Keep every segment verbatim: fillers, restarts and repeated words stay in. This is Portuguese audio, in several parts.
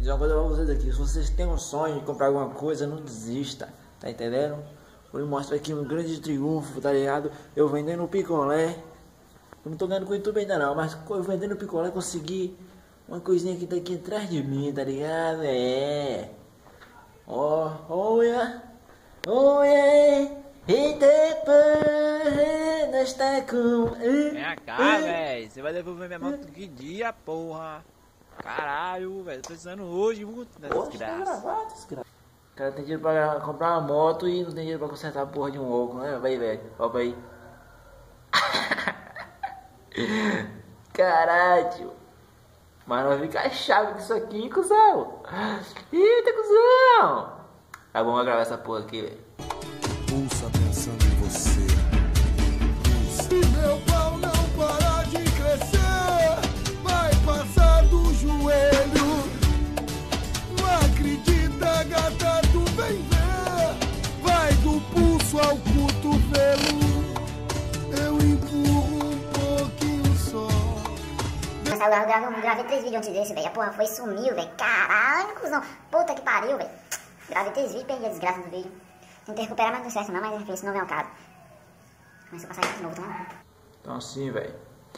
dizer uma coisa pra vocês aqui, se vocês têm um sonho de comprar alguma coisa, não desista, tá entendendo? Vou mostrar aqui um grande triunfo, tá ligado? Eu vendendo picolé, eu não tô ganhando com o YouTube ainda não, mas eu vendendo picolé consegui uma coisinha que tá aqui atrás de mim, tá ligado? É. Ó, oh, olha, olha, e depois nós tá com... Vem cá, velho, você vai devolver minha moto que dia, porra? Caralho, velho, tô precisando hoje, muito dessa desgraça. O cara tem dinheiro pra comprar uma moto e não tem dinheiro pra consertar a porra de um óculos, né? Vai, velho, ó aí. Caralho. Mas não vai ficar chave disso aqui, cuzão. Eita, cuzão. Tá bom, vou gravar essa porra aqui, velho. Pulsa pensando em você. Pulsa. E meu pau não para de crescer. Vai passar do joelho. Não acredita, gata, tu vem ver. Vai do pulso ao cotovelo. Eu empurro um pouquinho só. Eu gravei, gravei três vídeos antes desse, velho. A porra foi sumiu, velho. Caralho, cuzão. Puta que pariu, velho. Gravei três vídeos e perdi a desgraça do vídeo. Tentei recuperar, mas não deu certo não, mas esse não é o caso. Começou a passar aqui de novo, tá? Então assim, velho.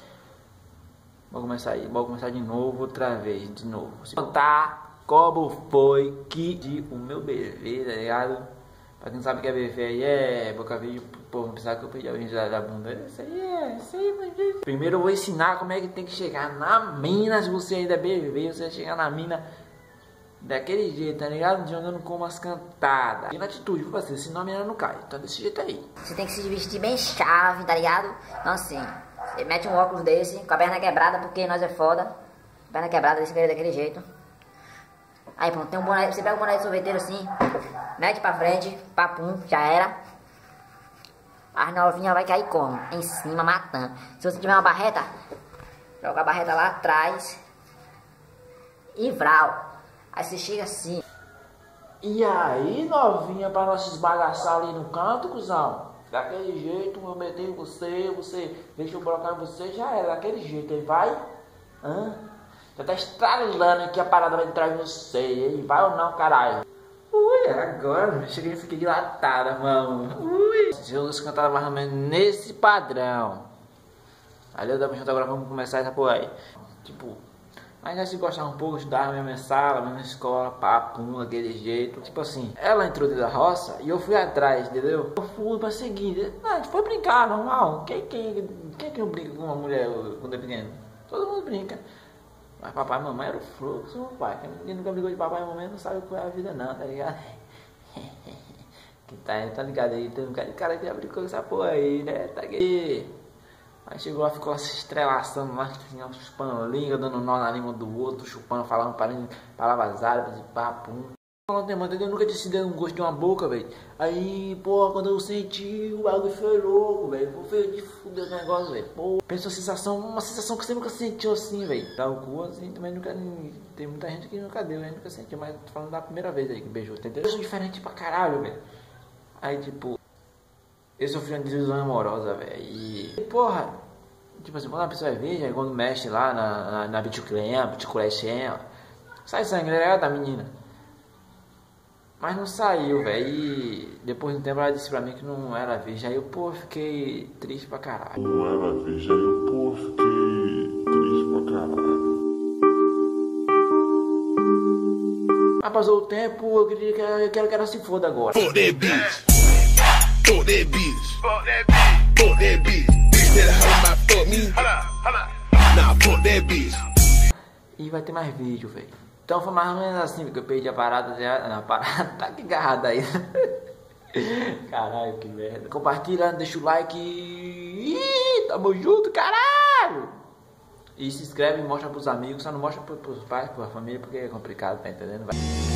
Vou começar aí, vou começar de novo, outra vez, de novo. Vou contar como foi que de o meu bebê, tá ligado? Pra quem não sabe o que é bebê aí, é boca vídeo, pô, não pensar que eu perdi a vida da bunda. Isso aí é, isso aí, mas... Primeiro eu vou ensinar como é que tem que chegar na mina, se você ainda é bebê, você vai chegar na mina daquele jeito, tá ligado? Jogando com umas cantadas. E na atitude, pra você, senão a menina não cai. Então desse jeito aí. Você tem que se vestir bem chave, tá ligado? Então assim, você mete um óculos desse, com a perna quebrada, porque nós é foda. Perna quebrada, desse daquele jeito. Aí pronto, tem um boné, você pega o boné de sorveteiro assim, mete pra frente, papum, já era. As novinhas vai cair como? Em cima, matando. Se você tiver uma barreta, joga a barreta lá atrás. E vral. Aí você chega assim. E aí, novinha, pra nós esbagaçar ali no canto, cuzão? Daquele jeito, eu meti em você, você deixa eu brocar em você, já era, daquele jeito, aí vai? Hã? Já tá estralando aqui a parada vai entrar em você, aí vai ou não, caralho? Ui, agora, eu cheguei e fiquei dilatada, mano. Ui. Se eu cantar mais ou menos nesse padrão. Valeu, dá pra juntar agora, vamos começar essa porra aí. Tipo... Mas já se gostava um pouco, estudava na mesma sala, na mesma escola, papum, daquele jeito. Tipo assim, ela entrou dentro da roça e eu fui atrás, entendeu? Eu fui pra seguir. Não, a gente foi brincar, normal. Quem, quem, quem que não brinca com uma mulher quando é pequeno? Todo mundo brinca. Mas papai e mamãe era o fluxo, meu pai. Quem nunca brigou de papai e mamãe não sabe qual é a vida não, tá ligado? Que tá, tá ligado aí, tem um cara de cara que já brincou com essa porra aí, né? Tá aqui. Aí chegou lá, ficou se estrelaçando lá, chupando a língua, dando nó na língua do outro, chupando, falando palavras árabes e papum. Eu nunca tinha sentido um gosto de uma boca, velho. Aí, porra, quando eu senti, o bagulho foi louco, velho. Foi de fuder o negócio, velho. Pô, pensou a sensação, uma sensação que você nunca sentiu assim, velho. Dá o cu assim, também nunca. Tem muita gente que nunca deu, né? Nunca sentiu, mas tô falando da primeira vez aí que beijou, entendeu? Eu sou diferente pra caralho, velho. Aí, tipo. Eu sofri uma desilusão amorosa, velho. E, porra, tipo assim, quando a pessoa é virgem, quando mexe lá na, na, na bituclenha, bituculechenha, sai sangue, né, da menina. Mas não saiu, velho. E depois de um tempo ela disse pra mim que não era virgem. Aí eu, pô, fiquei triste pra caralho. Não era virgem, aí eu, pô, fiquei triste pra caralho. Mas passou o tempo, eu queria que eu quero que ela se foda agora. Fuck that bitch. Fuck that bitch. Fuck that bitch. Fuck that bitch. Bitch better holler my fuck me. Nah, fuck that bitch. E vai ter mais vídeo, velho. Então foi mais ou menos assim, porque eu perdi a parada já. Não, a parada tá aqui agarrada aí. Caralho, que merda. Compartilha, deixa o like. Ih, tamo junto, caralho. E se inscreve e mostra pros amigos. Só não mostra pros pais, pra família, porque é complicado, tá entendendo? Vai.